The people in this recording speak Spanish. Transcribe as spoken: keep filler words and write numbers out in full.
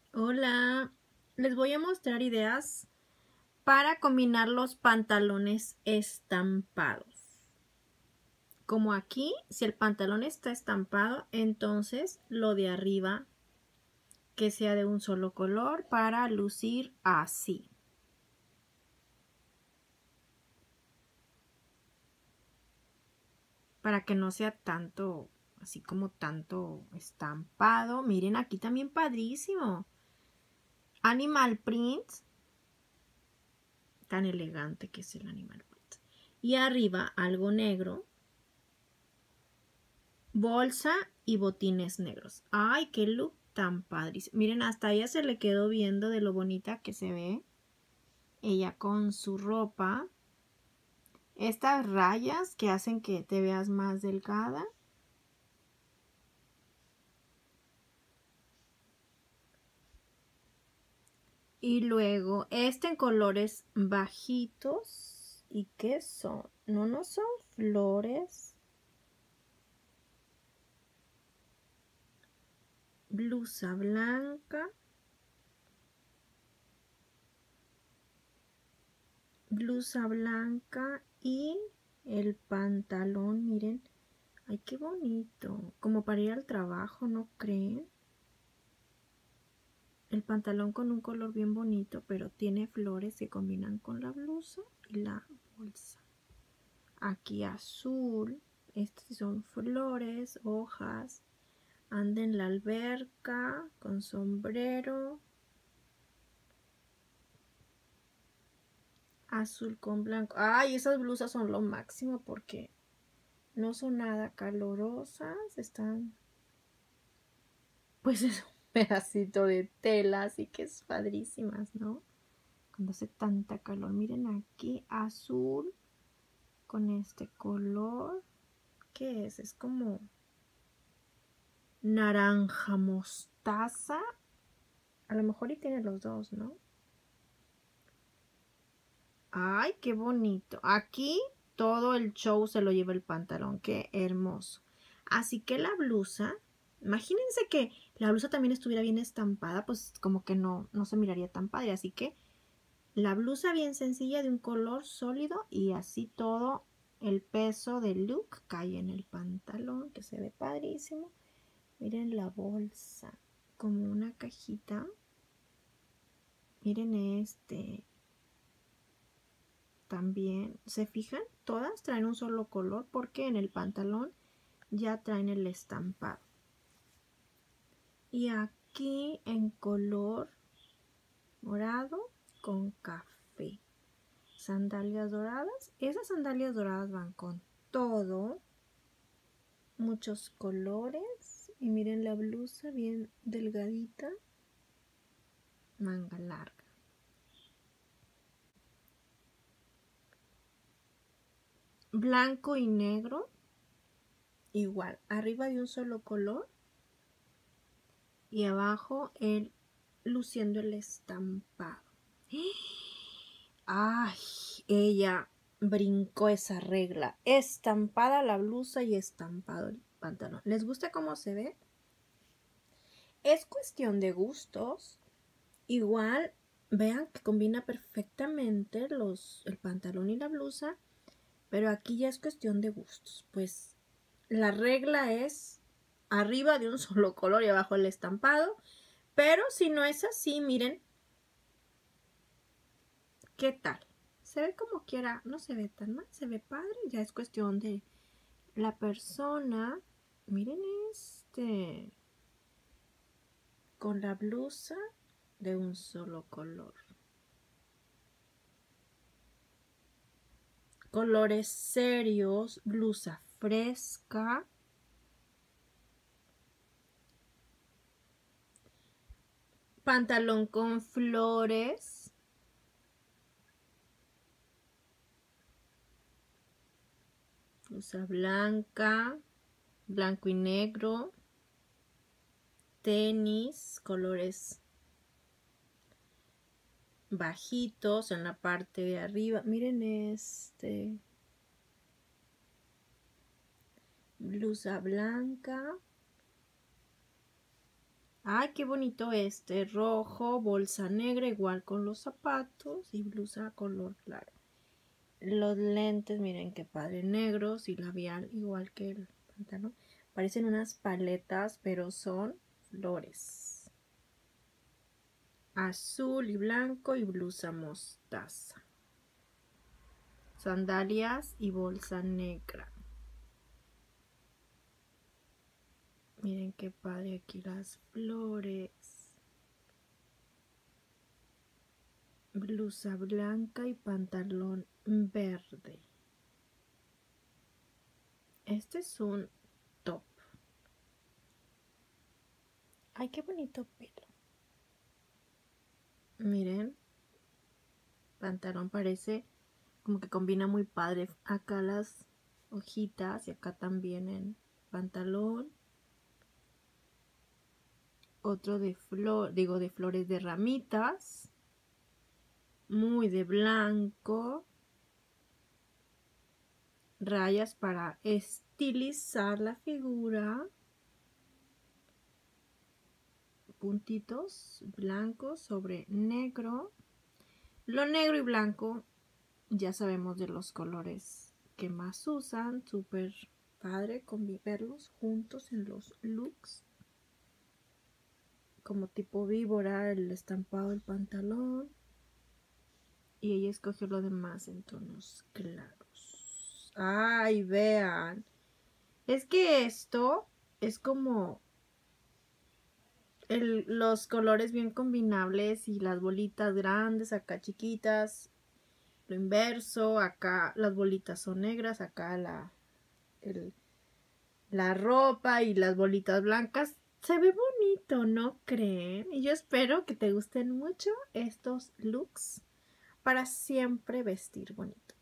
Hola, les voy a mostrar ideas para combinar los pantalones estampados. Como aquí, si el pantalón está estampado, entonces lo de arriba que sea de un solo color para lucir así. Para que no sea tanto, así como tanto estampado. Miren, aquí también padrísimo. Animal print. Tan elegante que es el animal print. Y arriba algo negro. Bolsa y botines negros. ¡Ay, qué look tan padrísimo! Miren, hasta a ella se le quedó viendo de lo bonita que se ve. Ella con su ropa. Estas rayas que hacen que te veas más delgada. Y luego este en colores bajitos. ¿Y qué son? No, no son flores. Blusa blanca. Blusa blanca y el pantalón, miren. Ay, qué bonito. Como para ir al trabajo, ¿no creen? El pantalón con un color bien bonito, pero tiene flores que combinan con la blusa y la bolsa. Aquí azul. Estas son flores, hojas. Anda en la alberca con sombrero. Azul con blanco. Ay, esas blusas son lo máximo porque no son nada calorosas. Están, pues es un pedacito de tela, así que es padrísimas, ¿no? Cuando hace tanta calor. Miren aquí, azul con este color. ¿Qué es? Es como naranja mostaza. A lo mejor y tiene los dos, ¿no? Ay, qué bonito. Aquí todo el show se lo lleva el pantalón. Qué hermoso. Así que la blusa, imagínense que la blusa también estuviera bien estampada, pues como que no, no se miraría tan padre. Así que la blusa bien sencilla de un color sólido y así todo el peso del look cae en el pantalón, que se ve padrísimo. Miren la bolsa, como una cajita. Miren este. También, ¿se fijan? Todas traen un solo color porque en el pantalón ya traen el estampado. Y aquí en color morado con café. Sandalias doradas. Esas sandalias doradas van con todo. Muchos colores. Y miren la blusa bien delgadita. Manga larga. Blanco y negro. Igual, arriba de un solo color. Y abajo el luciendo el estampado. Ay, ella brincó esa regla. Estampada la blusa y estampado el pantalón. ¿Les gusta cómo se ve? Es cuestión de gustos. Igual, vean que combina perfectamente los, el pantalón y la blusa. Pero aquí ya es cuestión de gustos. Pues la regla es arriba de un solo color y abajo el estampado. Pero si no es así, miren. ¿Qué tal? Se ve como quiera, no se ve tan mal, se ve padre, ya es cuestión de la persona. Miren este, con la blusa de un solo color. Colores serios, blusa fresca. Pantalón con flores. Blusa blanca, blanco y negro. Tenis, colores bajitos en la parte de arriba. Miren este. Blusa blanca. Ay, qué bonito este. Rojo, bolsa negra, igual con los zapatos y blusa color claro. Los lentes, miren qué padre, negros y labial, igual que el pantalón. Parecen unas paletas, pero son flores. Azul y blanco y blusa mostaza. Sandalias y bolsa negra. Miren qué padre aquí las flores. Blusa blanca y pantalón verde. Este es un top. Ay, qué bonito pelo. Miren. Pantalón parece como que combina muy padre. Acá las hojitas y acá también en pantalón. Otro de flor, digo de flores de ramitas. Muy de blanco. Rayas para estilizar la figura. Puntitos blancos sobre negro. Lo negro y blanco ya sabemos de los colores que más usan. Súper padre verlos juntos en los looks. Como tipo víbora, el estampado del pantalón. Y ella escogió lo demás en tonos claros. Ay, vean. Es que esto es como el, los colores bien combinables y las bolitas grandes, acá chiquitas. Lo inverso, acá las bolitas son negras, acá la, el, la ropa y las bolitas blancas. Se ve bonito, ¿no creen? Y yo espero que te gusten mucho estos looks para siempre vestir bonito.